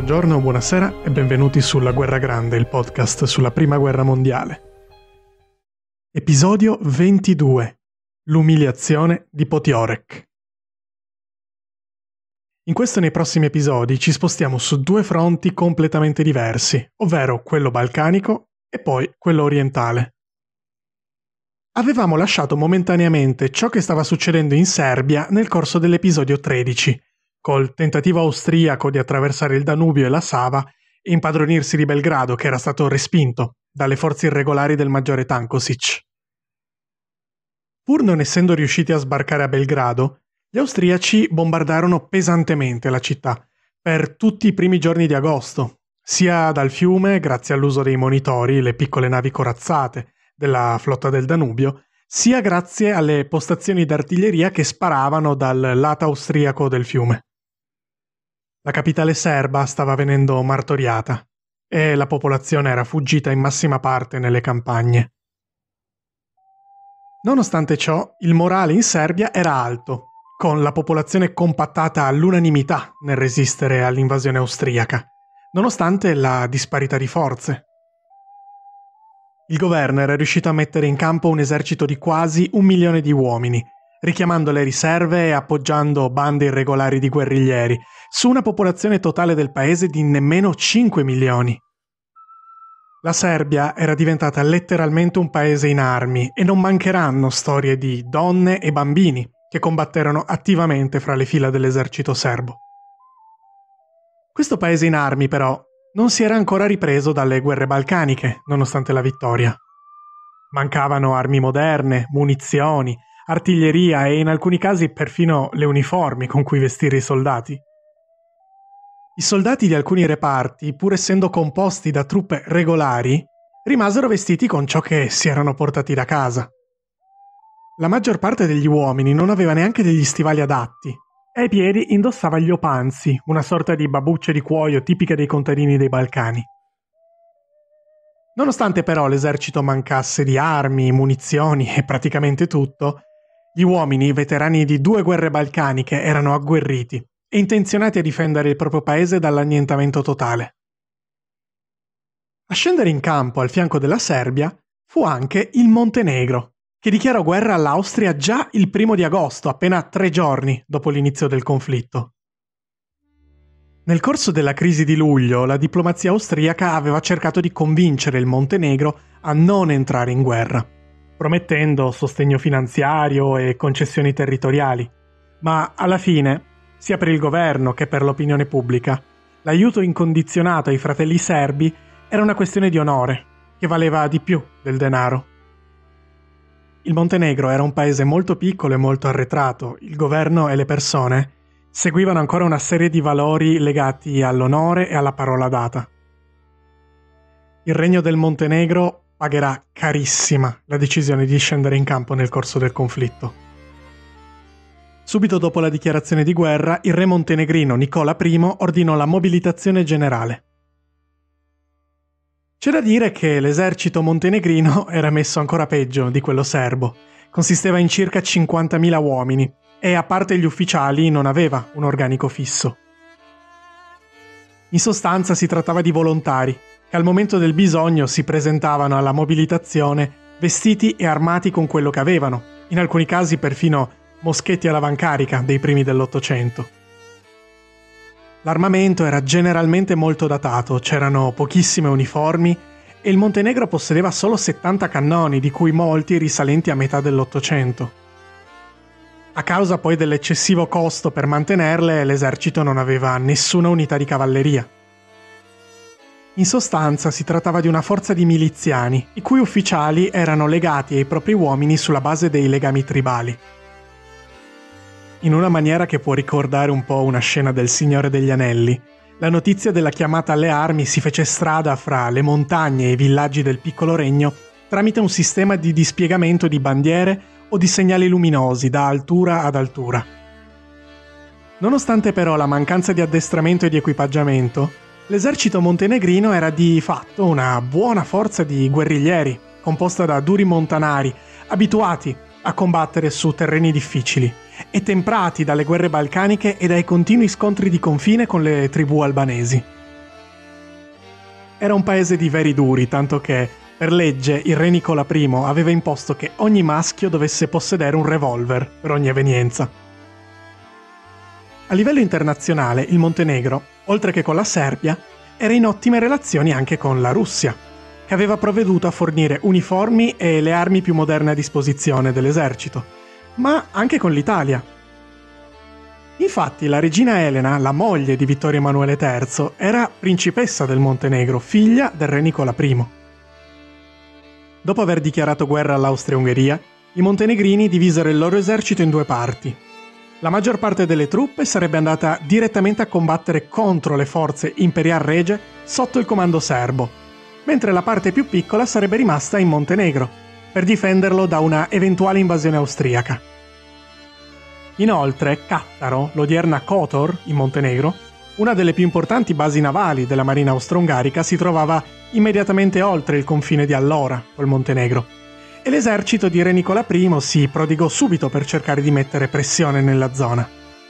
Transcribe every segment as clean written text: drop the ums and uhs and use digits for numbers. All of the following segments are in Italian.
Buongiorno, buonasera e benvenuti sulla Guerra Grande, il podcast sulla Prima Guerra Mondiale. Episodio 22. L'umiliazione di Potiorek. In questo e nei prossimi episodi ci spostiamo su due fronti completamente diversi, ovvero quello balcanico e poi quello orientale. Avevamo lasciato momentaneamente ciò che stava succedendo in Serbia nel corso dell'episodio 13, col tentativo austriaco di attraversare il Danubio e la Sava e impadronirsi di Belgrado, che era stato respinto dalle forze irregolari del maggiore Tankosic. Pur non essendo riusciti a sbarcare a Belgrado, gli austriaci bombardarono pesantemente la città per tutti i primi giorni di agosto, sia dal fiume, grazie all'uso dei monitori, le piccole navi corazzate della flotta del Danubio, sia grazie alle postazioni d'artiglieria che sparavano dal lato austriaco del fiume. La capitale serba stava venendo martoriata e la popolazione era fuggita in massima parte nelle campagne. Nonostante ciò, il morale in Serbia era alto, con la popolazione compattata all'unanimità nel resistere all'invasione austriaca, nonostante la disparità di forze. Il governo era riuscito a mettere in campo un esercito di quasi 1 milione di uomini, richiamando le riserve e appoggiando bande irregolari di guerriglieri, su una popolazione totale del paese di nemmeno 5 milioni. La Serbia era diventata letteralmente un paese in armi e non mancheranno storie di donne e bambini che combatterono attivamente fra le fila dell'esercito serbo. Questo paese in armi, però, non si era ancora ripreso dalle guerre balcaniche, nonostante la vittoria. Mancavano armi moderne, munizioni, artiglieria e in alcuni casi perfino le uniformi con cui vestire i soldati. I soldati di alcuni reparti, pur essendo composti da truppe regolari, rimasero vestiti con ciò che si erano portati da casa. La maggior parte degli uomini non aveva neanche degli stivali adatti e ai piedi indossava gli opanzi, una sorta di babbucce di cuoio tipiche dei contadini dei Balcani. Nonostante però l'esercito mancasse di armi, munizioni e praticamente tutto, gli uomini veterani di 2 guerre balcaniche erano agguerriti e intenzionati a difendere il proprio paese dall'annientamento totale. A scendere in campo al fianco della Serbia fu anche il Montenegro, che dichiarò guerra all'Austria già il 1 di agosto, appena 3 giorni dopo l'inizio del conflitto. Nel corso della crisi di luglio, la diplomazia austriaca aveva cercato di convincere il Montenegro a non entrare in guerra, promettendo sostegno finanziario e concessioni territoriali, ma alla fine, sia per il governo che per l'opinione pubblica, l'aiuto incondizionato ai fratelli serbi era una questione di onore, che valeva di più del denaro. Il Montenegro era un paese molto piccolo e molto arretrato, il governo e le persone seguivano ancora una serie di valori legati all'onore e alla parola data. Il regno del Montenegro pagherà carissima la decisione di scendere in campo nel corso del conflitto. Subito dopo la dichiarazione di guerra, il re montenegrino Nicola I ordinò la mobilitazione generale. C'è da dire che l'esercito montenegrino era messo ancora peggio di quello serbo. Consisteva in circa 50.000 uomini e, a parte gli ufficiali, non aveva un organico fisso. In sostanza si trattava di volontari che al momento del bisogno si presentavano alla mobilitazione vestiti e armati con quello che avevano, in alcuni casi perfino moschetti all'avancarica dei primi dell'800. L'armamento era generalmente molto datato, c'erano pochissime uniformi e il Montenegro possedeva solo 70 cannoni, di cui molti risalenti a metà dell'800. A causa poi dell'eccessivo costo per mantenerle, l'esercito non aveva nessuna unità di cavalleria. In sostanza si trattava di una forza di miliziani, i cui ufficiali erano legati ai propri uomini sulla base dei legami tribali. In una maniera che può ricordare un po' una scena del Signore degli Anelli, la notizia della chiamata alle armi si fece strada fra le montagne e i villaggi del piccolo regno tramite un sistema di dispiegamento di bandiere o di segnali luminosi da altura ad altura. Nonostante però la mancanza di addestramento e di equipaggiamento, l'esercito montenegrino era di fatto una buona forza di guerriglieri, composta da duri montanari, abituati a combattere su terreni difficili e temprati dalle guerre balcaniche e dai continui scontri di confine con le tribù albanesi. era un paese di veri duri, tanto che, per legge, il re Nicola I aveva imposto che ogni maschio dovesse possedere un revolver per ogni evenienza. A livello internazionale, il Montenegro, oltre che con la Serbia, era in ottime relazioni anche con la Russia, che aveva provveduto a fornire uniformi e le armi più moderne a disposizione dell'esercito, ma anche con l'Italia. Infatti la regina Elena, la moglie di Vittorio Emanuele III, era principessa del Montenegro, figlia del re Nicola I. Dopo aver dichiarato guerra all'Austria-Ungheria, i montenegrini divisero il loro esercito in due parti. La maggior parte delle truppe sarebbe andata direttamente a combattere contro le forze imperial regie sotto il comando serbo, mentre la parte più piccola sarebbe rimasta in Montenegro, per difenderlo da una eventuale invasione austriaca. Inoltre, Cattaro, l'odierna Kotor, in Montenegro, una delle più importanti basi navali della marina austro-ungarica, si trovava immediatamente oltre il confine di allora col Montenegro, e l'esercito di re Nicola I si prodigò subito per cercare di mettere pressione nella zona.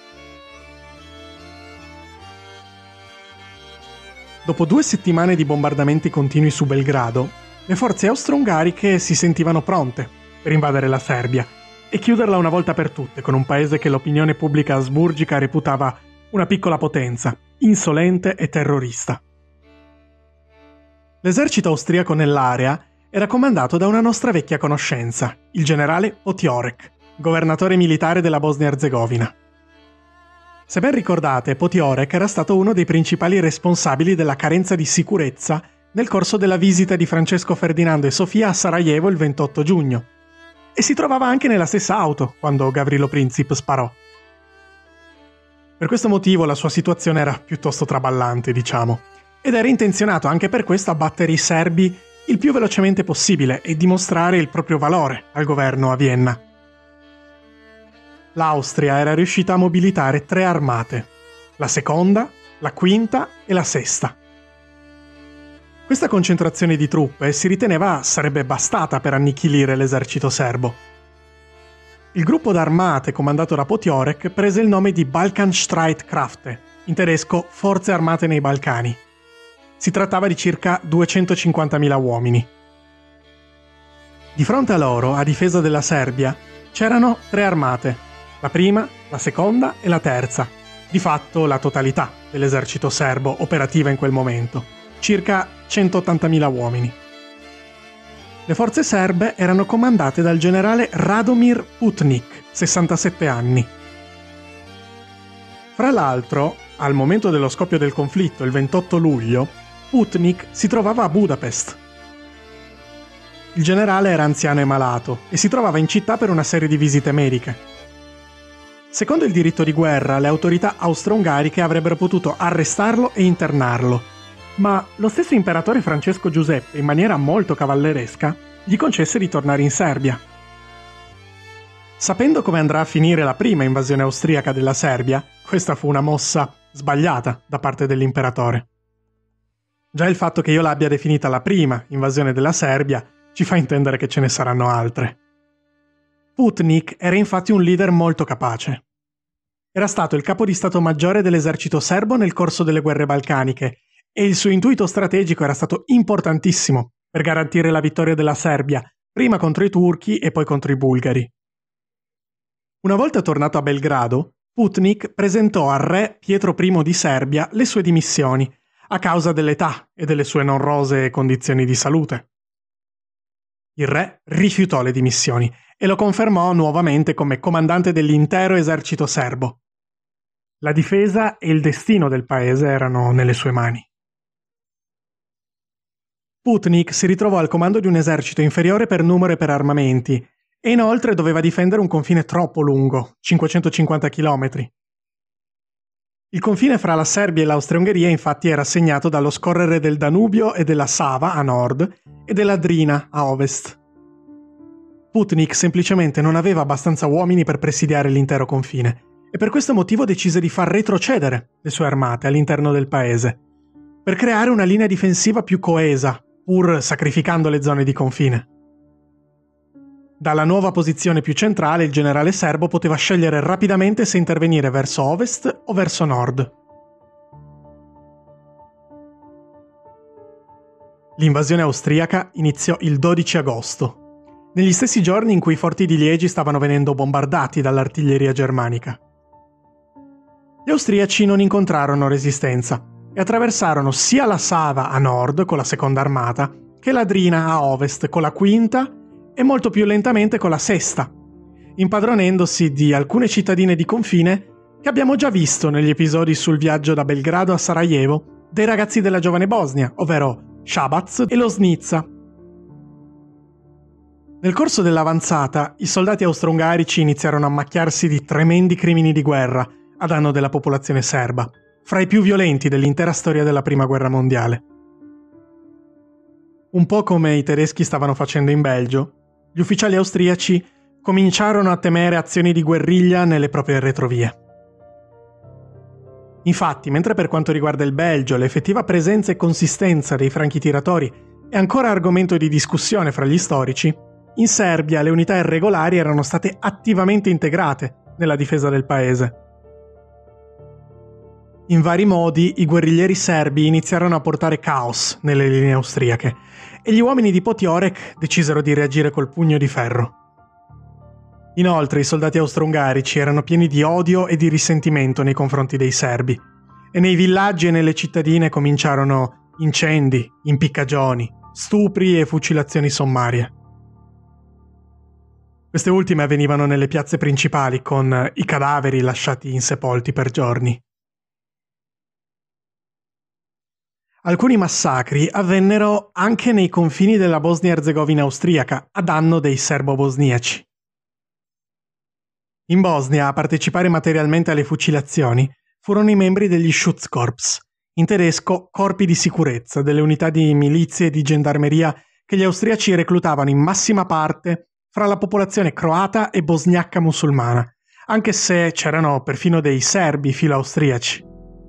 Dopo 2 settimane di bombardamenti continui su Belgrado, le forze austro-ungariche si sentivano pronte per invadere la Serbia e chiuderla una volta per tutte con un paese che l'opinione pubblica asburgica reputava una piccola potenza, insolente e terrorista. L'esercito austriaco nell'area era comandato da una nostra vecchia conoscenza, il generale Potiorek, governatore militare della Bosnia-Erzegovina. Se ben ricordate, Potiorek era stato uno dei principali responsabili della carenza di sicurezza nel corso della visita di Francesco Ferdinando e Sofia a Sarajevo il 28 giugno, e si trovava anche nella stessa auto quando Gavrilo Princip sparò. Per questo motivo la sua situazione era piuttosto traballante, diciamo, ed era intenzionato anche per questo a battere i serbi il più velocemente possibile e dimostrare il proprio valore al governo a Vienna. L'Austria era riuscita a mobilitare 3 armate, la seconda, la quinta e la sesta. Questa concentrazione di truppe si riteneva sarebbe bastata per annichilire l'esercito serbo. Il gruppo d'armate comandato da Potiorek prese il nome di Balkanstreitkräfte, in tedesco Forze Armate nei Balcani. Si trattava di circa 250.000 uomini. Di fronte a loro, a difesa della Serbia, c'erano 3 armate, la prima, la seconda e la terza, di fatto la totalità dell'esercito serbo operativa in quel momento, circa 180.000 uomini. Le forze serbe erano comandate dal generale Radomir Putnik, 67 anni. Fra l'altro, al momento dello scoppio del conflitto, il 28 luglio, Putnik si trovava a Budapest. Il generale era anziano e malato e si trovava in città per una serie di visite mediche. Secondo il diritto di guerra, le autorità austro-ungariche avrebbero potuto arrestarlo e internarlo, ma lo stesso imperatore Francesco Giuseppe, in maniera molto cavalleresca, gli concesse di tornare in Serbia. Sapendo come andrà a finire la prima invasione austriaca della Serbia, questa fu una mossa sbagliata da parte dell'imperatore. Già il fatto che io l'abbia definita la prima invasione della Serbia ci fa intendere che ce ne saranno altre. Putnik era infatti un leader molto capace. Era stato il capo di stato maggiore dell'esercito serbo nel corso delle guerre balcaniche e il suo intuito strategico era stato importantissimo per garantire la vittoria della Serbia, prima contro i turchi e poi contro i bulgari. Una volta tornato a Belgrado, Putnik presentò al re Pietro I di Serbia le sue dimissioni, a causa dell'età e delle sue non rosee condizioni di salute. Il re rifiutò le dimissioni e lo confermò nuovamente come comandante dell'intero esercito serbo. La difesa e il destino del paese erano nelle sue mani. Putnik si ritrovò al comando di un esercito inferiore per numero e per armamenti, e inoltre doveva difendere un confine troppo lungo, 550 km. Il confine fra la Serbia e l'Austria-Ungheria infatti era segnato dallo scorrere del Danubio e della Sava a nord e della Drina a ovest. Putnik semplicemente non aveva abbastanza uomini per presidiare l'intero confine e per questo motivo decise di far retrocedere le sue armate all'interno del paese, per creare una linea difensiva più coesa, pur sacrificando le zone di confine. Dalla nuova posizione più centrale il generale serbo poteva scegliere rapidamente se intervenire verso ovest o verso nord. L'invasione austriaca iniziò il 12 agosto, negli stessi giorni in cui i forti di Liegi stavano venendo bombardati dall'artiglieria germanica. Gli austriaci non incontrarono resistenza e attraversarono sia la Sava a nord con la seconda armata che la Drina a ovest con la quinta e molto più lentamente con la sesta, impadronendosi di alcune cittadine di confine che abbiamo già visto negli episodi sul viaggio da Belgrado a Sarajevo dei ragazzi della giovane Bosnia, ovvero Šabac e Loznica. Nel corso dell'avanzata, i soldati austro-ungarici iniziarono a macchiarsi di tremendi crimini di guerra a danno della popolazione serba, fra i più violenti dell'intera storia della Prima Guerra Mondiale. Un po' come i tedeschi stavano facendo in Belgio, gli ufficiali austriaci cominciarono a temere azioni di guerriglia nelle proprie retrovie. Infatti, mentre per quanto riguarda il Belgio l'effettiva presenza e consistenza dei franchi tiratori è ancora argomento di discussione fra gli storici, in Serbia le unità irregolari erano state attivamente integrate nella difesa del paese. In vari modi i guerriglieri serbi iniziarono a portare caos nelle linee austriache e gli uomini di Potiorek decisero di reagire col pugno di ferro. Inoltre i soldati austro-ungarici erano pieni di odio e di risentimento nei confronti dei serbi e nei villaggi e nelle cittadine cominciarono incendi, impiccagioni, stupri e fucilazioni sommarie. Queste ultime avvenivano nelle piazze principali con i cadaveri lasciati insepolti per giorni. Alcuni massacri avvennero anche nei confini della Bosnia-Erzegovina austriaca a danno dei serbo-bosniaci. In Bosnia a partecipare materialmente alle fucilazioni furono i membri degli Schutzkorps, in tedesco corpi di sicurezza, delle unità di milizie e di gendarmeria che gli austriaci reclutavano in massima parte fra la popolazione croata e bosniacca musulmana, anche se c'erano perfino dei serbi filo-austriaci.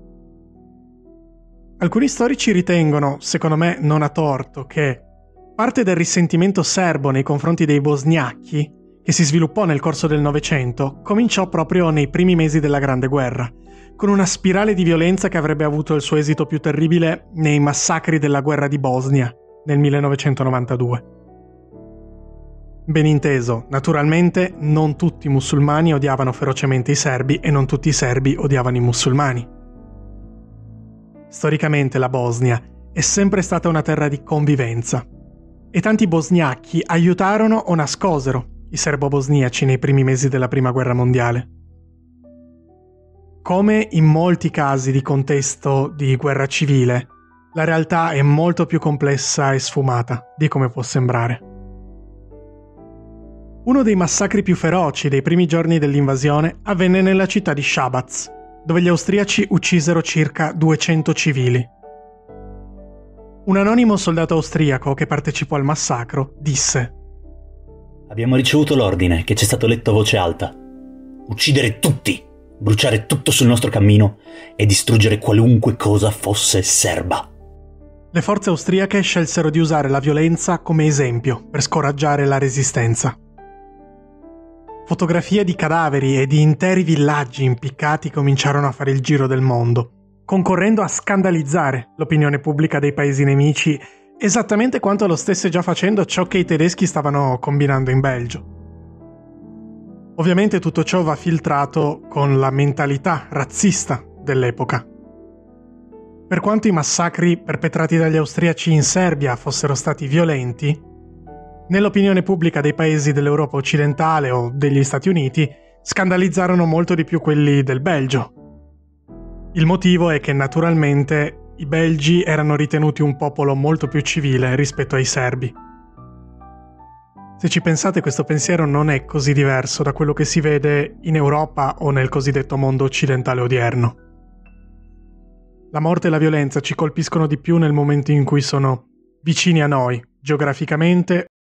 Alcuni storici ritengono, secondo me non a torto, che parte del risentimento serbo nei confronti dei bosniachi, che si sviluppò nel corso del Novecento, cominciò proprio nei primi mesi della Grande Guerra, con una spirale di violenza che avrebbe avuto il suo esito più terribile nei massacri della guerra di Bosnia nel 1992. Ben inteso, naturalmente non tutti i musulmani odiavano ferocemente i serbi e non tutti i serbi odiavano i musulmani. Storicamente la Bosnia è sempre stata una terra di convivenza e tanti bosniachi aiutarono o nascosero i serbo-bosniaci nei primi mesi della Prima Guerra Mondiale. Come in molti casi di contesto di guerra civile, la realtà è molto più complessa e sfumata di come può sembrare. Uno dei massacri più feroci dei primi giorni dell'invasione avvenne nella città di Šabac, dove gli austriaci uccisero circa 200 civili. Un anonimo soldato austriaco che partecipò al massacro disse: Abbiamo ricevuto l'ordine che ci è stato letto a voce alta. Uccidere tutti, bruciare tutto sul nostro cammino e distruggere qualunque cosa fosse serba. Le forze austriache scelsero di usare la violenza come esempio per scoraggiare la resistenza. Fotografie di cadaveri e di interi villaggi impiccati cominciarono a fare il giro del mondo, concorrendo a scandalizzare l'opinione pubblica dei paesi nemici esattamente quanto lo stesse già facendo ciò che i tedeschi stavano combinando in Belgio. Ovviamente tutto ciò va filtrato con la mentalità razzista dell'epoca. Per quanto i massacri perpetrati dagli austriaci in Serbia fossero stati violenti, nell'opinione pubblica dei paesi dell'Europa occidentale o degli Stati Uniti scandalizzarono molto di più quelli del Belgio. Il motivo è che naturalmente i belgi erano ritenuti un popolo molto più civile rispetto ai serbi. Se ci pensate, questo pensiero non è così diverso da quello che si vede in Europa o nel cosiddetto mondo occidentale odierno. La morte e la violenza ci colpiscono di più nel momento in cui sono vicini a noi, geograficamente